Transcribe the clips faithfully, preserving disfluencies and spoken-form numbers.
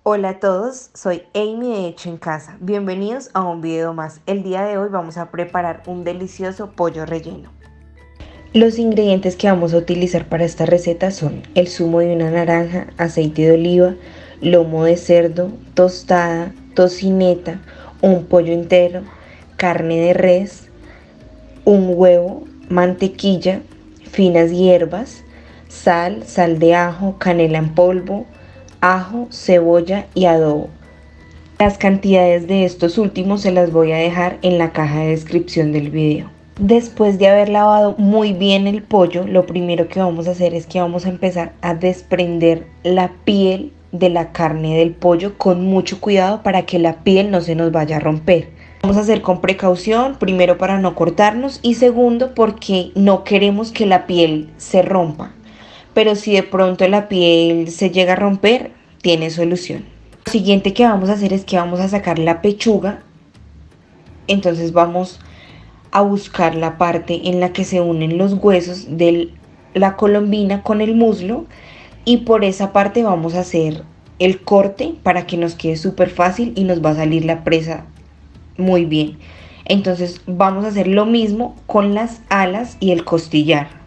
Hola a todos, soy Amy de Hecho en Casa. Bienvenidos a un video más. El día de hoy vamos a preparar un delicioso pollo relleno. Los ingredientes que vamos a utilizar para esta receta son el zumo de una naranja, aceite de oliva, lomo de cerdo, tostada, tocineta, un pollo entero, carne de res, un huevo, mantequilla, finas hierbas, sal, sal de ajo, canela en polvo, ajo, cebolla y adobo. Las cantidades de estos últimos se las voy a dejar en la caja de descripción del video. Después de haber lavado muy bien el pollo, lo primero que vamos a hacer es que vamos a empezar a desprender la piel de la carne del pollo con mucho cuidado para que la piel no se nos vaya a romper. Vamos a hacer con precaución, primero para no cortarnos y segundo porque no queremos que la piel se rompa. Pero si de pronto la piel se llega a romper, tiene solución. Lo siguiente que vamos a hacer es que vamos a sacar la pechuga. Entonces vamos a buscar la parte en la que se unen los huesos de la colombina con el muslo y por esa parte vamos a hacer el corte para que nos quede súper fácil y nos va a salir la presa muy bien. Entonces vamos a hacer lo mismo con las alas y el costillar.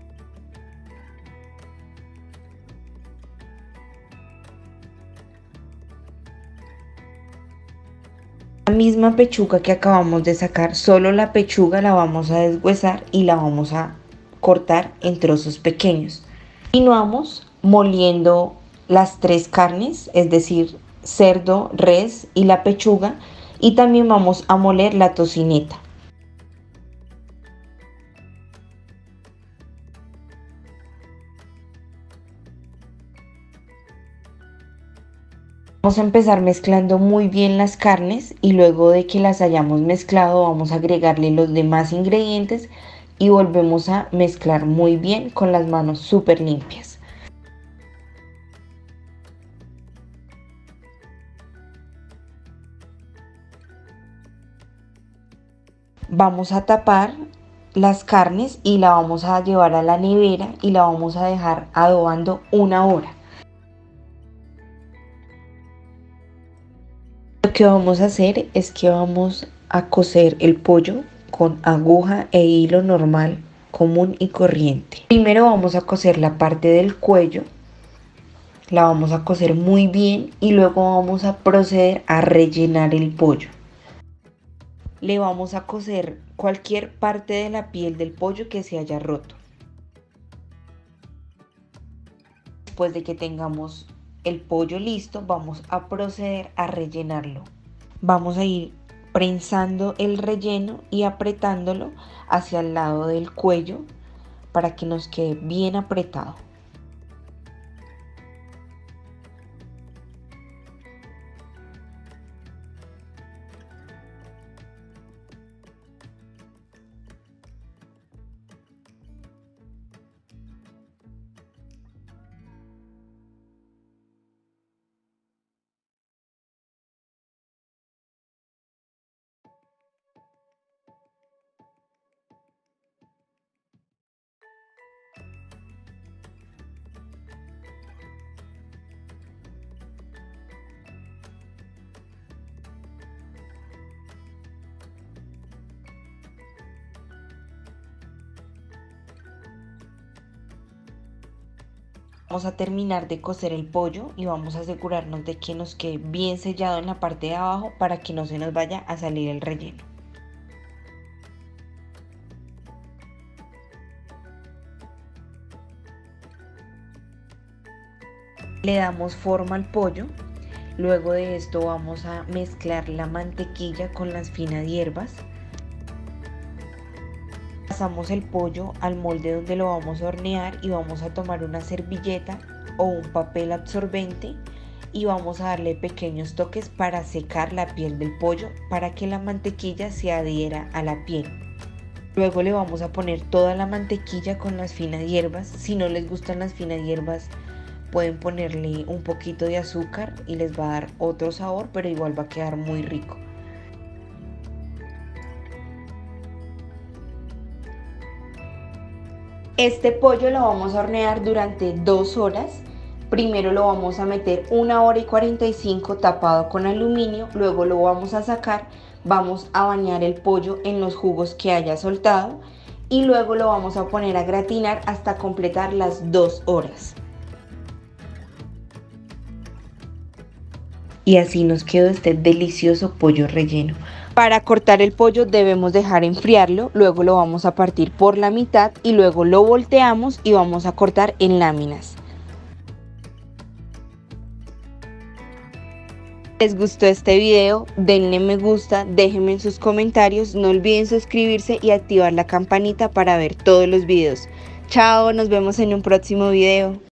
La misma pechuga que acabamos de sacar, solo la pechuga la vamos a deshuesar y la vamos a cortar en trozos pequeños. Continuamos moliendo las tres carnes, es decir, cerdo, res y la pechuga, y también vamos a moler la tocineta. Vamos a empezar mezclando muy bien las carnes y luego de que las hayamos mezclado vamos a agregarle los demás ingredientes y volvemos a mezclar muy bien con las manos súper limpias. Vamos a tapar las carnes y la vamos a llevar a la nevera y la vamos a dejar adobando una hora. Lo que vamos a hacer es que vamos a coser el pollo con aguja e hilo normal, común y corriente. Primero vamos a coser la parte del cuello, la vamos a coser muy bien y luego vamos a proceder a rellenar el pollo. Le vamos a coser cualquier parte de la piel del pollo que se haya roto. Después de que tengamos el pollo listo, vamos a proceder a rellenarlo. Vamos a ir prensando el relleno y apretándolo hacia el lado del cuello para que nos quede bien apretado. Vamos a terminar de cocer el pollo y vamos a asegurarnos de que nos quede bien sellado en la parte de abajo para que no se nos vaya a salir el relleno. Le damos forma al pollo. Luego de esto vamos a mezclar la mantequilla con las finas hierbas. Pasamos el pollo al molde donde lo vamos a hornear y vamos a tomar una servilleta o un papel absorbente y vamos a darle pequeños toques para secar la piel del pollo para que la mantequilla se adhiera a la piel. Luego le vamos a poner toda la mantequilla con las finas hierbas. Si no les gustan las finas hierbas, pueden ponerle un poquito de azúcar y les va a dar otro sabor, pero igual va a quedar muy rico. Este pollo lo vamos a hornear durante dos horas Primero lo vamos a meter una hora y cuarenta y cinco tapado con aluminio, luego lo vamos a sacar, vamos a bañar el pollo en los jugos que haya soltado y luego lo vamos a poner a gratinar hasta completar las dos horas. Y así nos quedó este delicioso pollo relleno. Para cortar el pollo debemos dejar enfriarlo, luego lo vamos a partir por la mitad y luego lo volteamos y vamos a cortar en láminas. ¿Les gustó este video? Denle me gusta, déjenme en sus comentarios, no olviden suscribirse y activar la campanita para ver todos los videos. Chao, nos vemos en un próximo video.